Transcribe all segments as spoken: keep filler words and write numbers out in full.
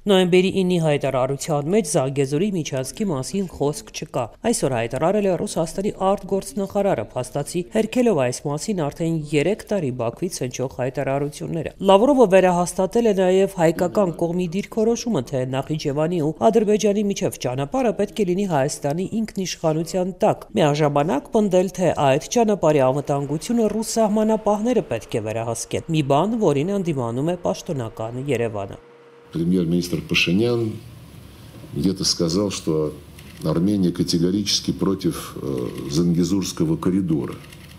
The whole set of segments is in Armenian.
Նոյեմբերի ինի հայտարարության մեջ Զանգեզուրի միջանցքի մասին խոսք չկա։ Այսօր հայտարարել է Ռուսաստանի արտգործնախարարը, փաստացի հերքելով այս մասին արդեն երեք տարի Բաքվից հնչող հայտարարությունները։ Լավրովը վերահաստատել է նաև հայկական կողմի դիրքորոշումը, թե Նախիջևանի ու Ադրբեջանի միջև ճանապարհը պետք է լինի Հայաստանի ինքնիշխանության տակ։ Միաժամանակ պնդել, թե այդ ճանապարհի անվտանգությունը ռուս սահմանապահները պետք է վերահսկեն։ Մի բան, որին անդիմանում է պաշտոնական Երևանը։ Премьер-министр Пашинян где-то сказал, что Армения категорически против э, Зангезурского коридора.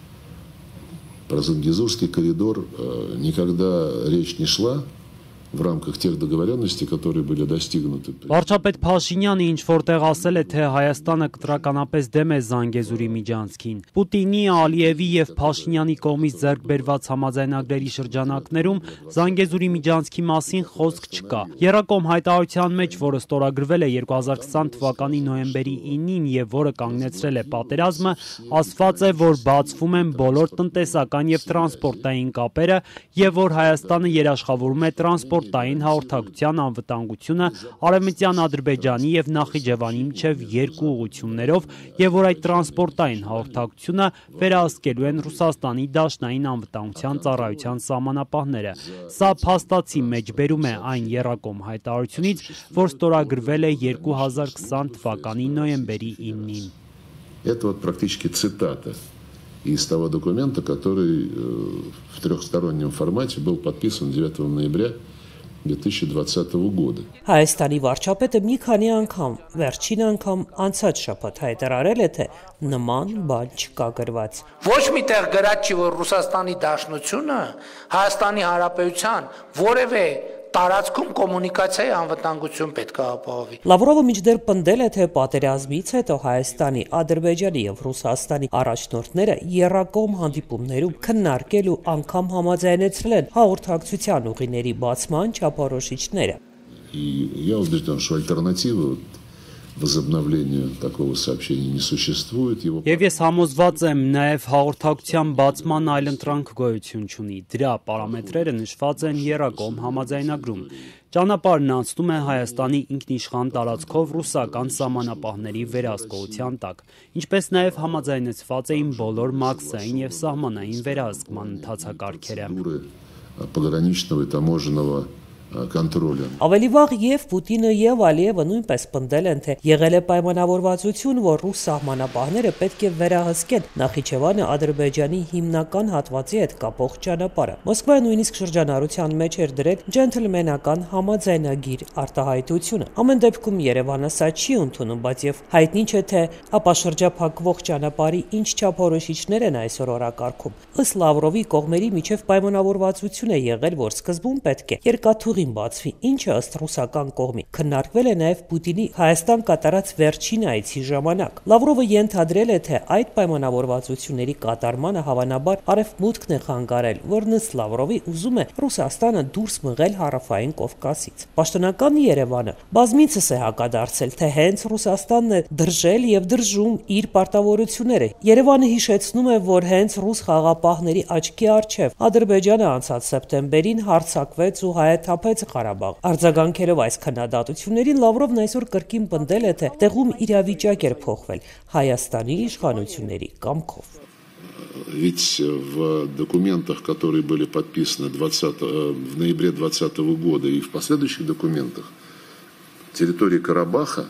Про Зангезурский коридор э, никогда речь не шла в рамках тех договоренностей, которые были достигнуты. Վարչապետ Փաշինյանը ինչ որտեղ ասել է, թե Հայաստանը կտրականապես դեմ է Զանգեզուրի միջանցքին։ Պուտինի, Ալիևի եւ Փաշինյանի կողմից ձեռք բերված համաձայնագրերի շրջանակներում Զանգեզուրի միջանցքի մասին խոսք չկա։ Եռակողմ հայտարարության մեջ, որը ստորագրվել է երկու հազար քսան թվականի նոյեմբերի ինին եւ որը կանգնեցրել է պատերազմը, ասված է, որ բացվում են բոլոր տնտեսական եւ տրանսպորտային կապերը եւ որ Հայաստանը երաշխավորում է տրանսպորտ տային հաղորդակցության անվտանգությունը Արևմտյան Ադրբեջանի եւ Նախիջևանի միջև երկու ուղղություններով եւ որ այդ տրանսպորտային հաղորդակցությունը վերահսկելու են Ռուսաստանի Դաշնային անվտանգության ծառայության սահմանապահները։ Սա փաստացի մեջբերում է այն եռակողմ հայտարարությունից, որ ստորագրվել է երկու հազար քսան թվականի նոյեմբերի ինին։ Это вот практически цитата из того документа, который в трехстороннем формате был подписан девятого ноября две тысячи двадцатого года. Հայաստանի վարչապետը մի քանի անգամ, վերջին անգամ անցած շաբաթ հայտարարել է, թե նման բան չկա գրված։ Ոչ միտեղ գրած չի, որ Ռուսաստանի Դաշնությունը Հայաստանի Հանրապետության որևէ տարածքում կոմունիկացիայի անվտանգություն պետք է ապահովի։ Լավրովը միջդեռ պնդել է, թե պատերազմից հետո Հայաստանի, Ադրբեջանի եւ Ռուսաստանի առաջնորդները եռակողմ հանդիպումներում քննարկել ու անգամ համաձայնեցրել են հաղորդակցության ուղիների բացման չափորոշիչները։ И я убежден, что альтернативы возобновлению такого сообщения не существует. Его... Եվ ես համոզված եմ, նաև հաղորդակցության բացման այլընտրանք գոյություն չունի։ Դրա պարամետրերը նշված են եռակողմ համաձայնագրում։ Ճանապարհն անցնում է Հայաստանի ինքնիշխան տարածքով ռուսական սահմանապահների վերահսկողության տակ, ինչպես նաև համաձայնեցված էին բոլոր մաքսային եւ սահմանային վերահսկման ընթացակարգերը։ Пограничного и таможенного контроля. Ավելի վաղ եւ Պուտինը եւ Ալիևը նույնպես պնդել են, թե եղել է պայմանավորվածություն, որ ռուս սահմանապահները պետք է վերահսկեն Նախիջևանը Ադրբեջանի հիմնական հատվածի հետ կապող ճանապարհը։ Մոսկվան նույնիսկ շրջանառության մեջ էր դրել ջենթլմենական համաձայնագիր արտահայտությունը։ Ամեն դեպքում Երևանը սա չի ընդունում, բայց եւ հայտնի չէ, թե ապա շրջափակվող ճանապարհի ինչ չափորոշիչներ են այսօր օրակարգում։ Ըստ Լավրովի կողմերի միջև պայմանավորվածություն է եղել, որ սկզբում պետք է երկաթուղի բացվի, ինչը ըստ ռուսական կողմի քննարկվել է նաև Պուտինի Հայաստան կատարած վերջին այցի ժամանակ։ Լավրովը ենթադրել է, թե այդ պայմանավորվածությունների կատարմանը հավանաբար արևմուտքն է խանգարել, որն ըստ Լավրովի ուզում է Ռուսաստանը դուրս մղել Հարավային Կովկասից։ Պաշտոնական Երևանը բազմիցս է հակադարձել, թե հենց Ռուսաստանն է դրժել եւ դրժում իր պարտավորությունները։ Երևանը հիշեցնում է, որ հենց ռուս խաղապահների աչքի առջև Ադրբեջանը անցած սեպտեմբերին հարձակվեց ու հայաթափեց Ղարաբաղ։ Արձագանքելով այս քննադատություններին Լավրովն այսօր կրկին պնդել է, թե տեղում իրավիճակ էր փոխվել Հայաստանի իշխանությունների կամքով։ Ведь в документах, которые были подписаны двадцатого, в ноябре двадцатого года и в последующих документах, территория Карабаха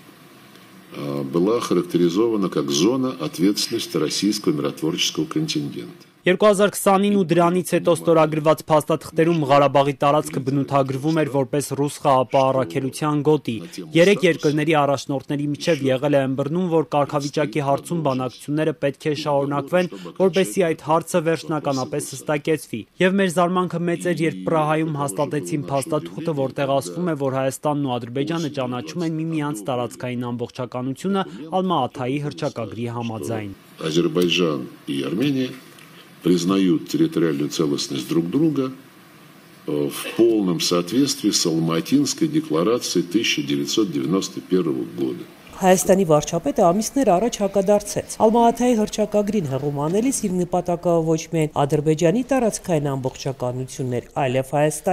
была охарактеризована как зона ответственности российского миротворческого контингента. երկու հազար քսանին ու դրանից հետո ստորագրված փաստաթղթերում Ղարաբաղի տարածքը բնութագրվում էր որպես ռուս խաղապահարակելության գոտի։ Երեք երկրների առաջնորդների միջև եղել է ըմբռնում, որ կարգավիճակի հարցում բանակցությունները պետք է շարունակվեն, որպեսզի այդ հարցը վերջնականապես հստակեցվի։ Եվ մեր զարմանքը մեծ էր, երբ Պրահայում հաստատեցին փաստաթուղթը, որտեղ ասվում է, որ Հայաստանն ու Ադրբեջանը ճանաչում են միմյանց տարածքային ամբողջականությունը Ալմա-Աթայի հռչակագրի համաձայն։ Ադրբեջան и Армения признают территориальную целостность друг друга в полном соответствии с Алматинской декларацией тысяча девятьсот девяносто первого года. Հայաստանի վարչապետը ամիսներ առաջ հակադարձեց Ալմա-Աթայի հռչակագրին հղում անելիս իր նպատակը ոչ միայն Ադրբեջանի տարածքային ամբողջականությունն էր, այլև Հայաստանի։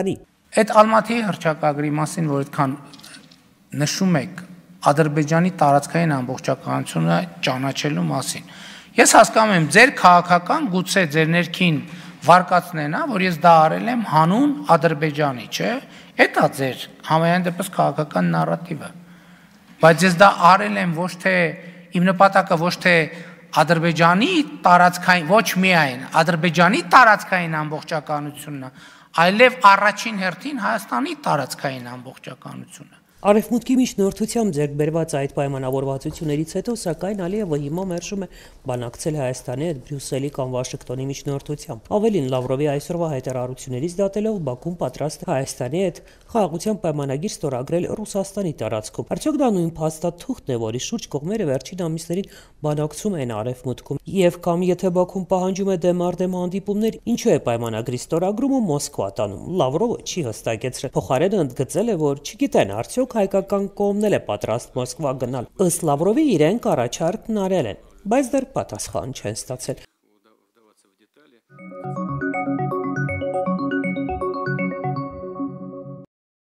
Այդ Ալմատիի հռչակագրի մասին, որ այդքան նշում եք Ադրբեջանի տարածքային ամբողջականությունը ճանաչելու մասին։ Ես հասկանում եմ, ձեր քաղաքական գուցե ձեր ներքին վարկածն է, որ ես դա արել եմ հանուն Ադրբեջանի, չէ՞։ Էդ է ձեր համայան դեպս քաղաքական նարատիվը։ Բայց ես դա արել եմ ոչ թե իմ նպատակը ոչ թե Ադրբեջանի տարածքային, ոչ միայն Ադրբեջանի տարածքային ամբողջականությունն է, այլև առաջին հերթին Հայաստանի տարածքային ամբողջականությունը։ Արևմուտքի միջնորդությամբ ձեռք բերված այդ պայմանավորվածություններից հետո, սակայն Ալիևը հիմա մերժում է բանակցել Հայաստանի հետ Բրյուսելի կամ Վաշինգտոնի միջնորդությամբ։ Ավելին, Լավրովի այսօրվա հայտարարություններից դատելով Բաքուն պատրաստ է Հայաստանի հետ խաղաղության պայմանագիր ստորագրել Ռուսաստանի տարածքում։ Արդյոք դա նույն փաստաթուղթն է, որի շուրջ կողմերը վերջին ամիսներին բանակցում են Արևմուտքում, եւ կամ եթե Բաքուն պահանջում է դեմարդեմ հանդիպումներ, ինչու է պայմանագրի ստորագրումը Մոսկվա տանում։ Լավրովը չի հստակեցրել։ Փոխարենը ընդգծել է, որ չգիտեն արդյոք հայկական կողմն էլ է պատրաստ Մոսկվա գնալ։ Ըստ Լավրովի իրենք առաջարկն արել են, բայց դեռ պատասխան չեն ստացել։